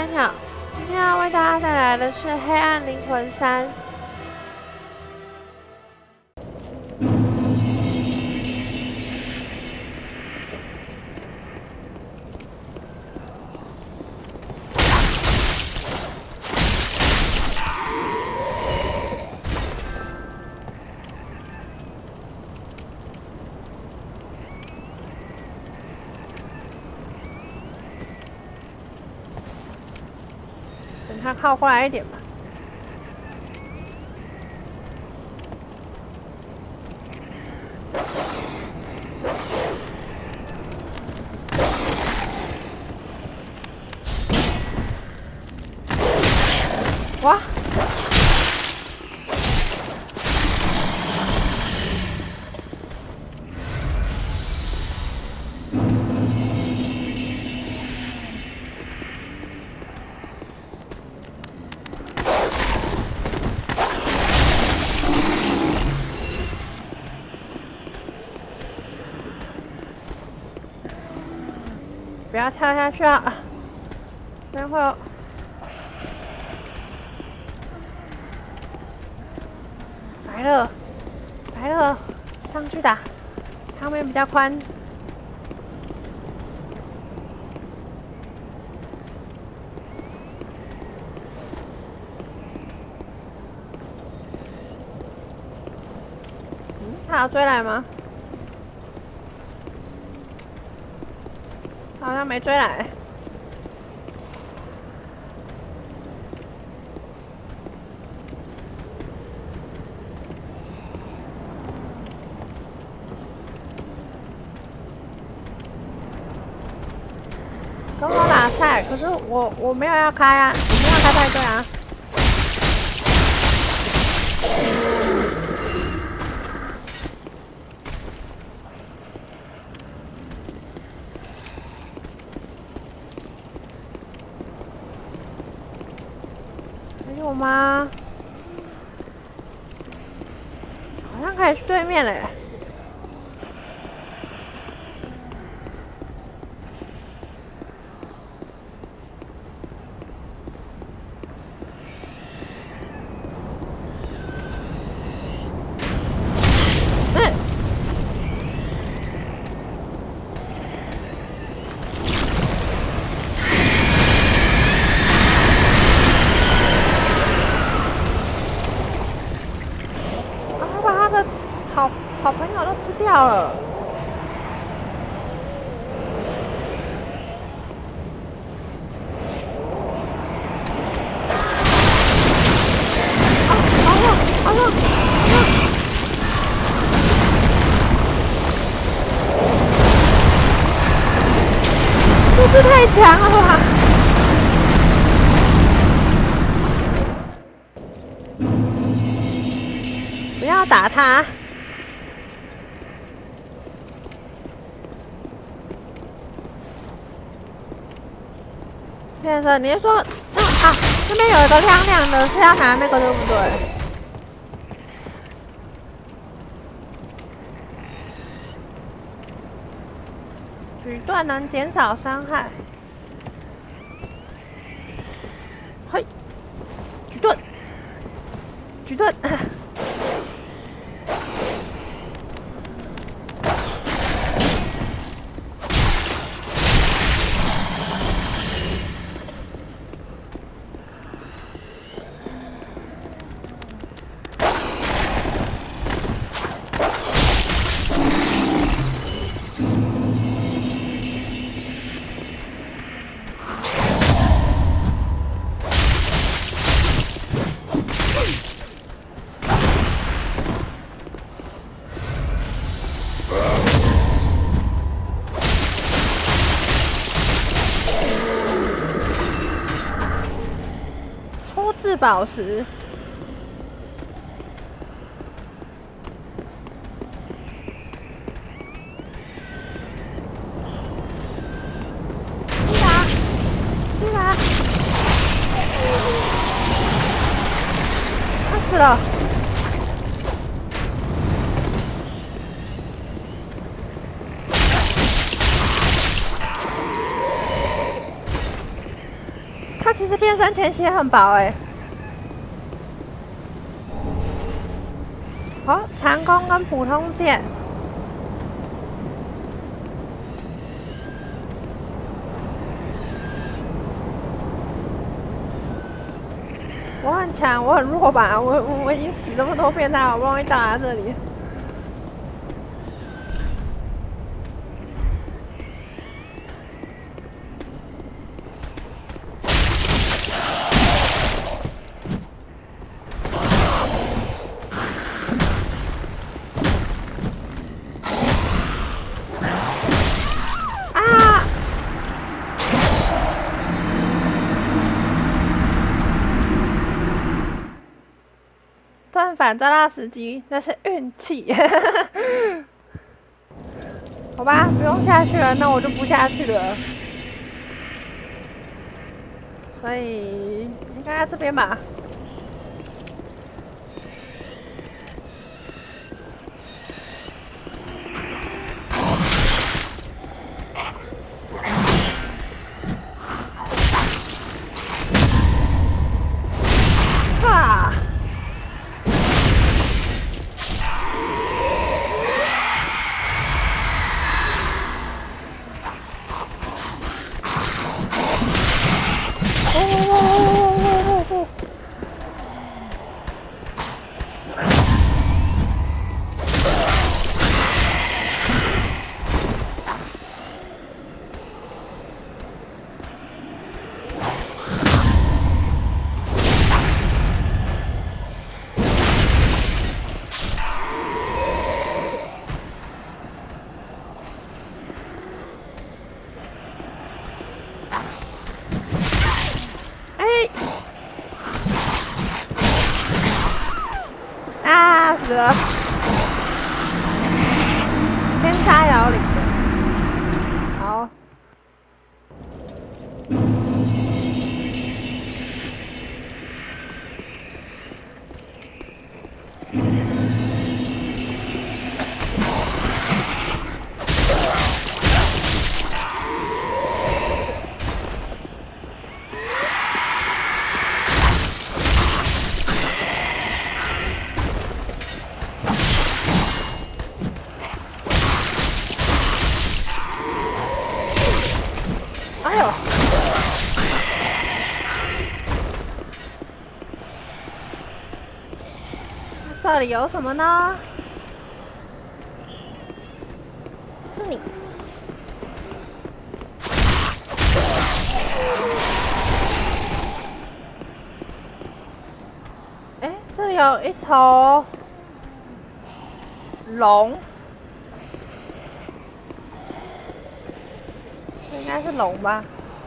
三小，今天要为大家带来的是《黑暗灵魂3》。等他靠过来一点吧。哇！不要跳下去啊！等会儿来了，来了，上去打，上面比较宽。他要追来吗？好像没追来。跟我打菜，可是我没有要开啊，我没有开派对啊。还有吗？好像可以去对面了耶。好朋友都吃掉了。好了！这是太强了吧！不要打他！先生，你是说这边有一个亮亮的，是要拿那个对不对？举盾能减少伤害。嘿，举盾。宝石，去哪？快死了！他它其实变身前血很薄哎。好，长弓跟普通剑。我很强，我很弱吧？我已经死这么多遍，他好不容易到达这里。断反抓到时机，那是运气。好吧，不用下去了，那我就不下去了。所以应该在这边吧。哈！死了！天差摇铃。好。哎呦！这里有什么呢？是你。哎，这里有一头龙。这应该是龙吧？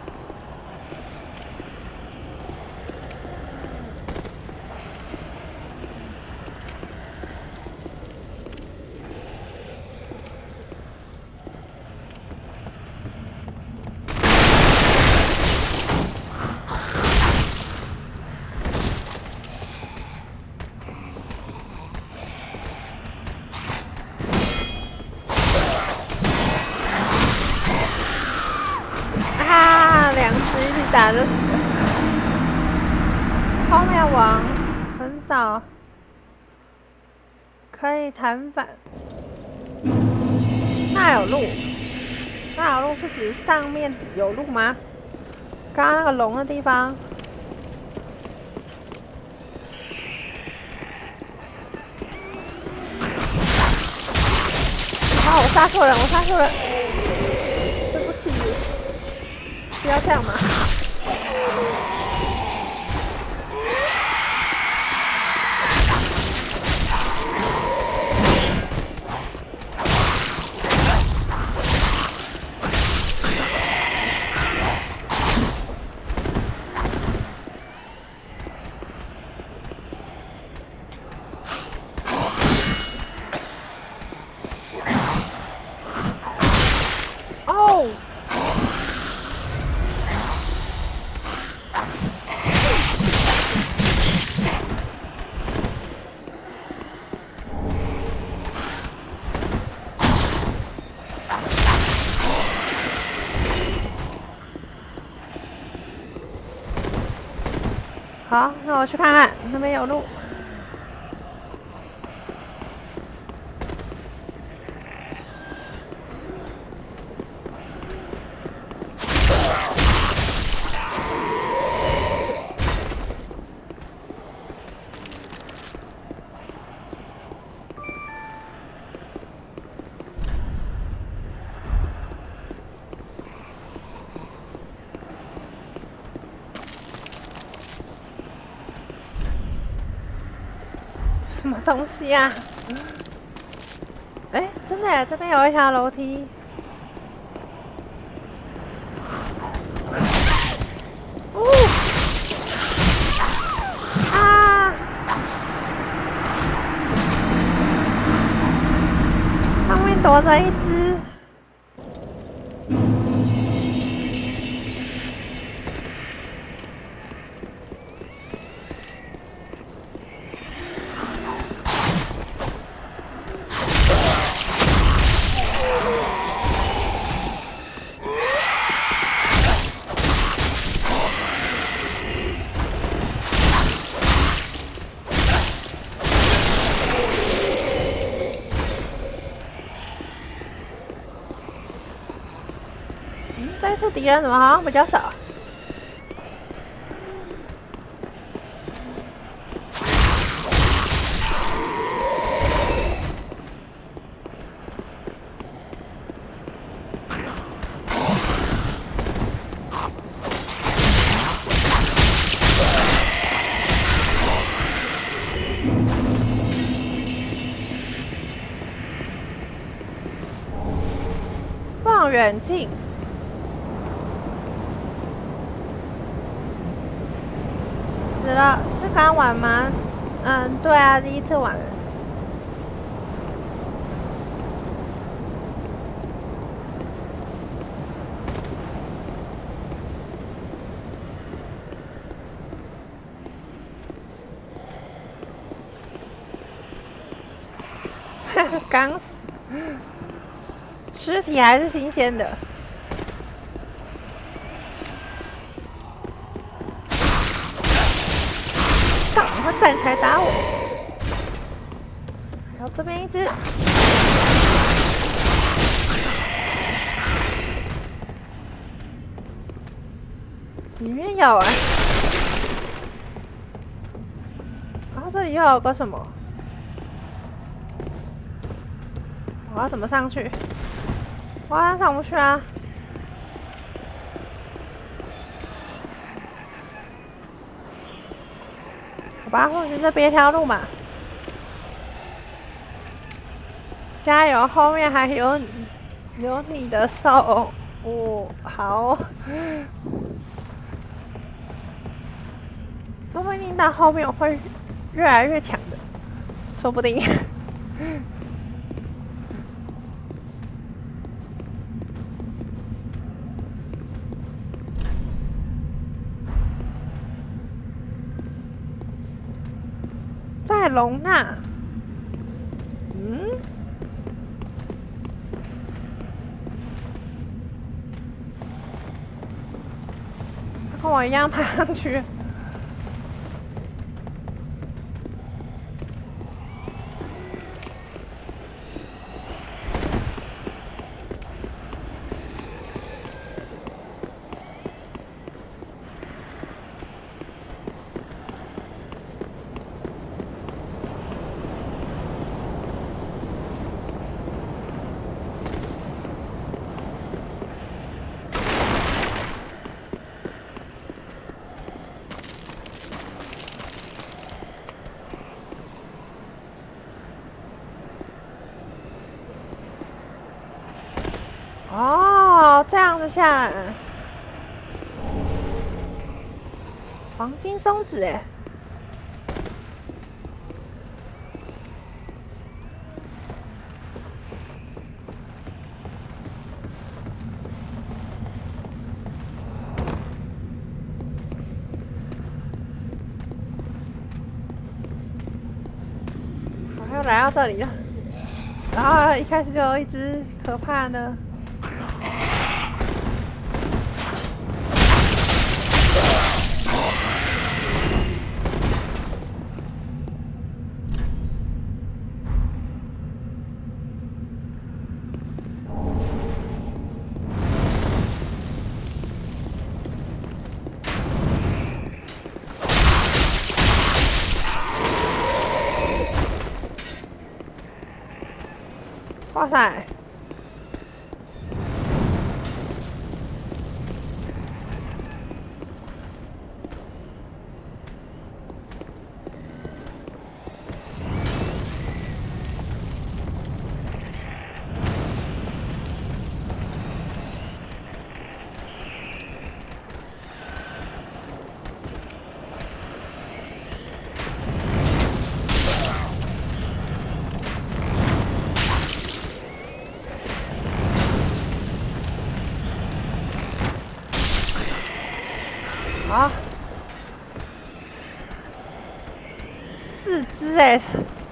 打就死了。荒谬王很少可以弹反。那有路？那有路是指上面有路吗？刚刚那个龙的地方。啊！我杀错人！我杀错人！对不起，不要这样嘛。 好，那我去看看那边有路。什么东西啊？哎，真的耶，这边有一条楼梯。哦！啊！上面躲着一只。这次敌人怎么好像比较少？望远镜。死了，是刚玩吗？嗯，对啊，第一次玩。刚死，尸体还是新鲜的。干嘛会站起来打我？然后这边一只。里面有啊。然后这里又有个什么？我要怎么上去？我好像上不去啊。好吧，或者是别条路嘛。加油，后面还有你的手。哦，好。说不定到后面会越来越强的，说不定。在龙那，他跟我一样爬上去。哦，这样子下来，黄金松子哎，我又来到这里了，然后一开始就有一只可怕的。 哇塞！啊，4只哎！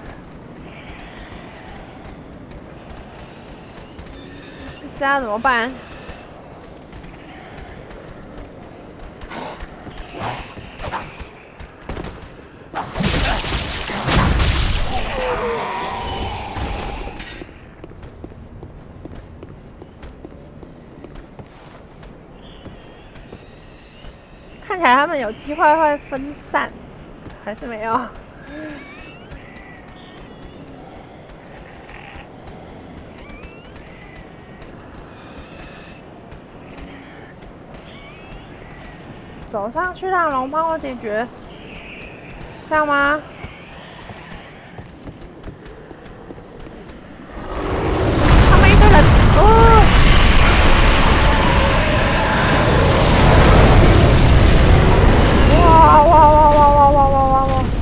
这样怎么办？看起来他们有机会会分散，还是没有？走上去让龙帮我解决，这样吗？他们一堆人，哦！哇哇哇哇哇哇哇哇哇！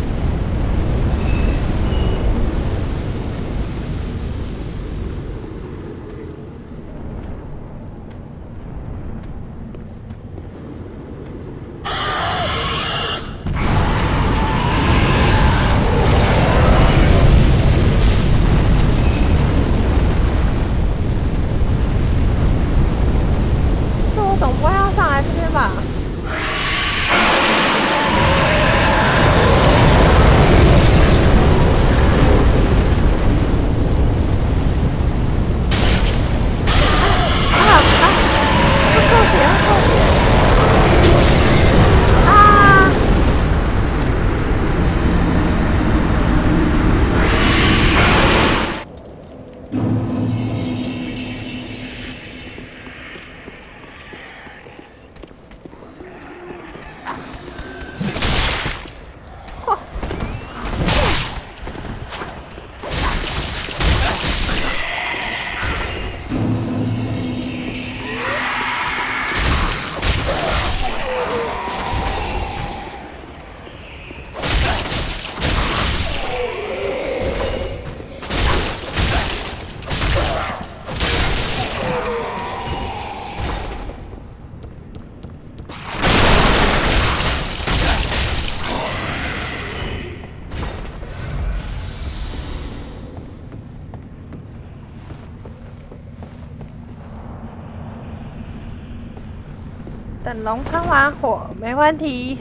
这我总不会要上来这边吧？等龙喷完火，没问题。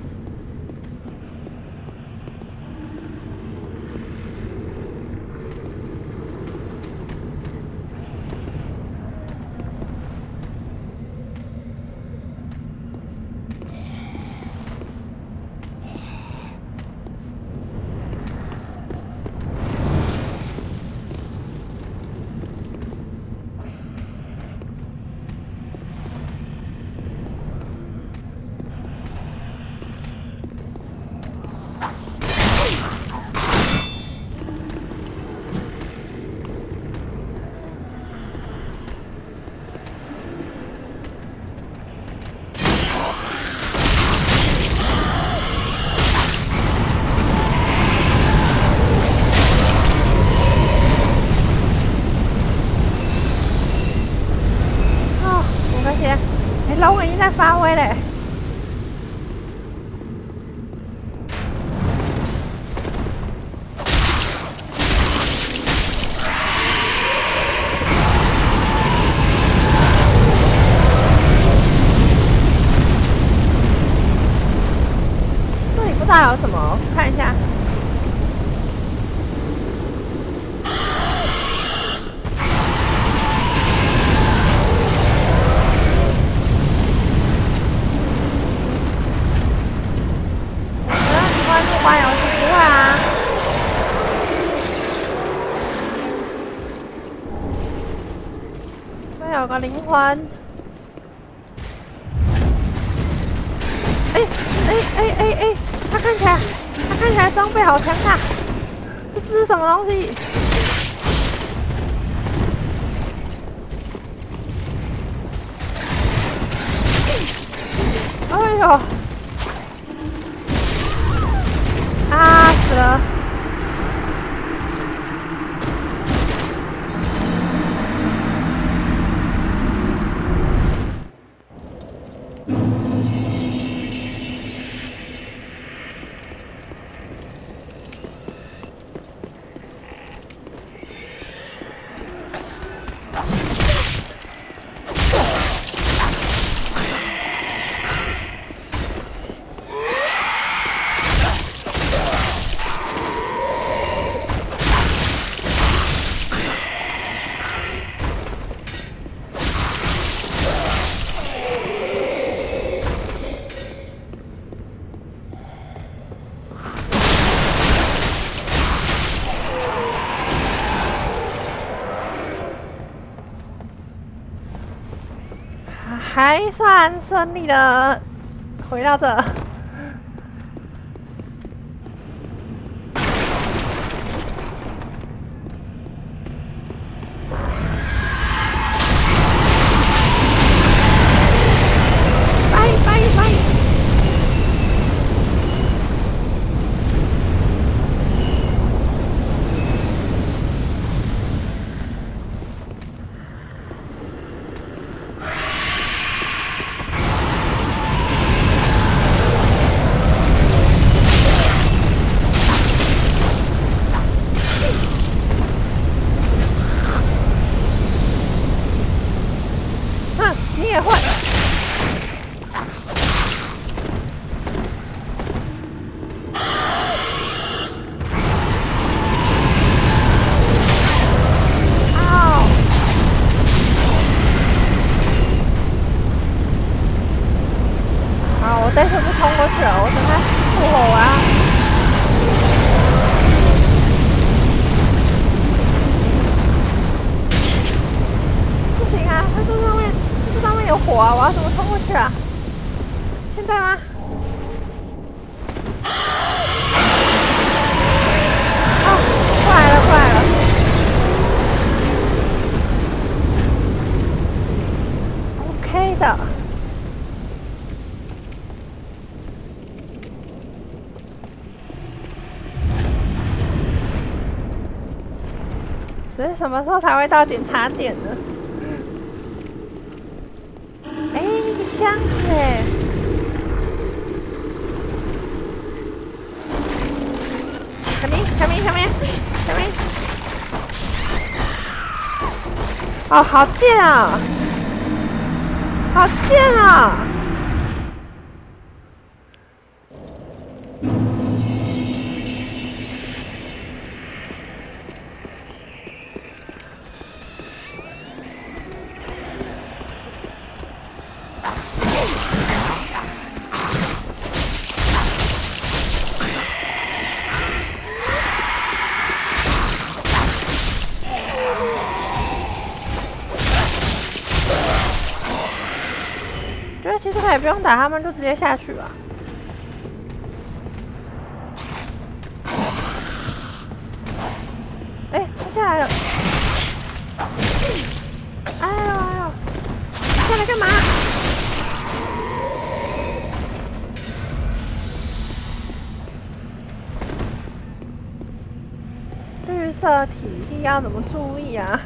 龙已经在发威嘞！这里不知道有什么，看一下。玩游戏不会啊。 找个灵魂。哎！他看起来装备好强大。这是什么东西？哎呦！啊，死了！还算顺利的回到这。拜！你也会。好，我这次不冲过去了，我等他复活完。不行啊，它这上面有火啊，我要怎么冲过去啊？现在吗？哦，过来了。OK 的。所以什么时候才会到检查点呢？哎，那个箱子哎。前面！哦，好贱啊！好贱啊！觉得其实可以不用打他们，就直接下去吧。哎，他下来了！哎呦！下来干嘛？绿色体力要怎么注意啊？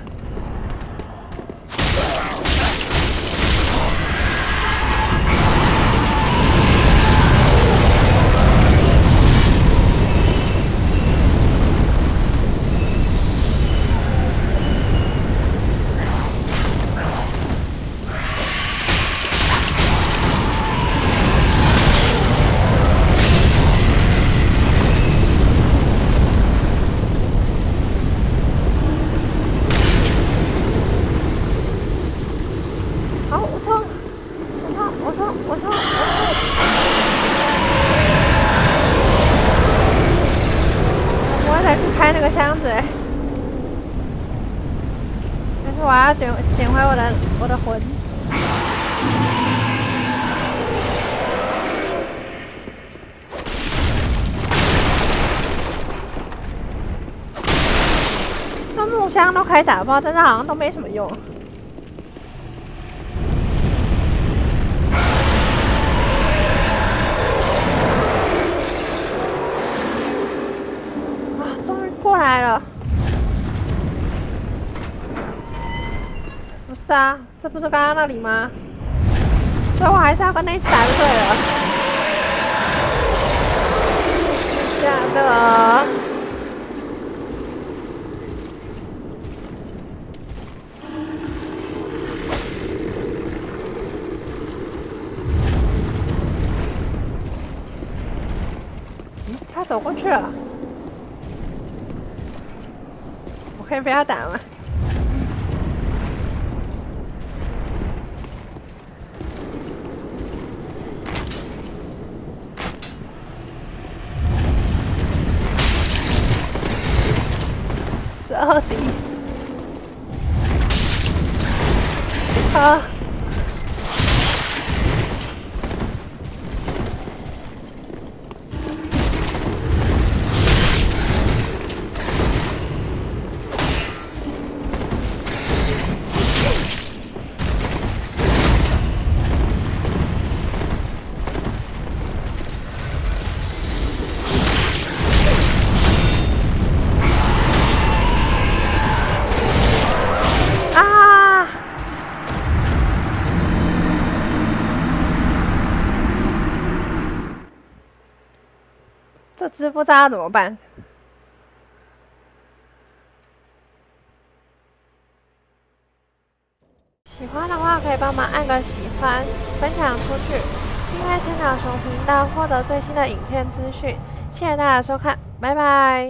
我我要捡回我的魂。那木箱都可以打爆，但是好像都没什么用。啊，终于过来了。 不是啊，这不是刚刚那里吗？所以我还是要跟那一起打就对了。假的。他走过去了。我可以被他打吗？ 12滴。啊！这只不知道怎么办。喜欢的话可以帮忙按个喜欢，分享出去，订阅千岛熊频道获得最新的影片资讯。谢谢大家收看，拜拜。